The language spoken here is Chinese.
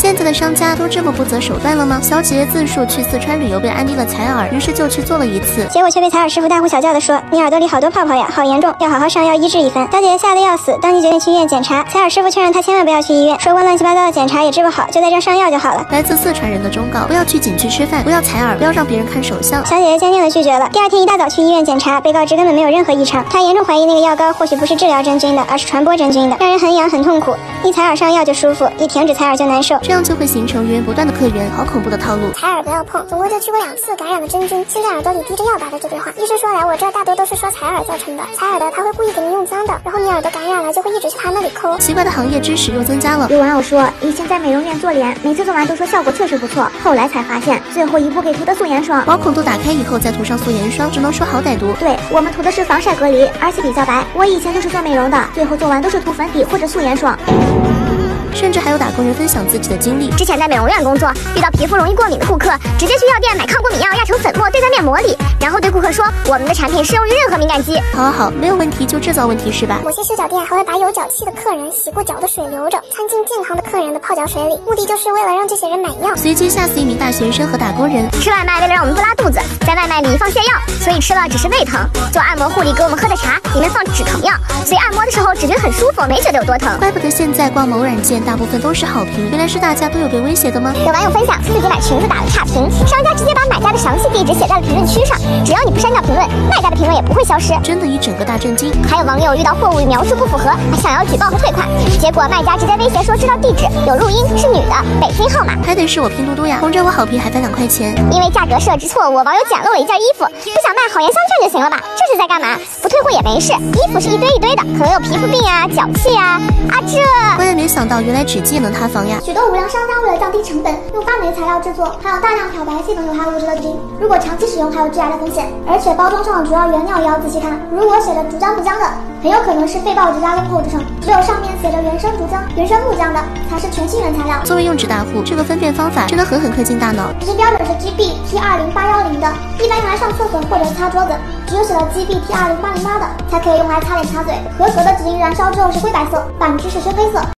现在的商家都这么不择手段了吗？小姐自述去四川旅游被安利了采耳，于是就去做了一次， 结果却被采耳师傅大呼小叫的说：“你耳朵里好多泡泡呀，好严重，要好好上药医治一番。”小姐姐吓得要死，当即决定去医院检查。采耳师傅却让她千万不要去医院，说过乱七八糟的检查也治不好，就在这上药就好了。 来自四川人的忠告：不要去景区吃饭，不要采耳，不要让别人看手相。 小姐姐坚定地拒绝了。第二天一大早去医院检查，被告知根本没有任何异常。她严重怀疑那个药膏或许不是治疗真菌的，而是传播真菌的，让人很痒很痛苦。一采耳上药就舒服，一停止采耳就难受， 这样就会形成源源不断的客源，好恐怖的套路。 采耳不要碰，总共就去过2次，感染了真菌，现在耳朵里滴着药打的这堆话。医生说来我这大多都是说采耳造成的，采耳的他会故意给你用脏的，然后你耳朵感染了就会一直去他那里抠。 奇怪的行业知识又增加了。 有网友说，以前在美容院做脸，每次做完都说效果确实不错，后来才发现最后一步给涂的素颜霜， 毛孔都打开以后再涂上素颜霜，只能说好歹毒。 对，我们涂的是防晒隔离，而且比较白。我以前就是做美容的，最后做完都是涂粉底或者素颜霜。 甚至还有打工人分享自己的经历。 之前在美容院工作，遇到皮肤容易过敏的顾客，直接去药店买抗过敏药压成粉末兑在面膜里，然后对顾客说我们的产品适用于任何敏感肌。 好，没有问题就制造问题是吧？ 某些修脚店还会把有脚气的客人洗过脚的水留着，掺进健康的客人的泡脚水里，目的就是为了让这些人买药。 随机吓死一名大学生和打工人。 吃外卖为了让我们不拉肚子，在外卖里放泻药，所以吃了只是胃疼。做按摩护理给我们喝的茶里面放止疼药，所以按摩的时候只觉得很舒服，没觉得有多疼。 怪不得现在逛某软件大部分都是好评，原来是大家都有被威胁的吗？ 有网友分享自己买裙子打了差评，商家直接把买家的详细地址写在了评论区上，只要你不删掉评论，卖家的评论也不会消失。 真的一整个大震惊。 还有网友遇到货物描述不符合，想要举报和退款，结果卖家直接威胁说知道地址，有录音，是女的，北京号码。 还得是我拼多多呀，同着我好评还返2块钱。 因为价格设置错误，网友捡漏了一件衣服，不想卖好言相劝就行了吧？这是在干嘛？不退货也没事，衣服是一堆一堆的，可能有皮肤病啊、脚气啊，这万万没想到，原来纸机也能塌房呀！ 许多无良商家为了降低成本，用发霉材料制作，含有大量漂白系等有害物质的纸巾，如果长期使用还有致癌的风险。而且包装上的主要原料也要仔细看，如果写着竹浆不浆的，很有可能是被曝值加工后制成，只有上面写着原生竹浆、原生木浆的，才是全新原材料。 作为用纸大户，这个分辨方法真的狠狠刻进大脑。 纸巾标准是 GB T20810的，一般用来上厕所或者擦桌子，只有写了 GB T20808的，才可以用来擦脸擦嘴。合格的纸巾燃烧之后是灰白色，反之是深黑色。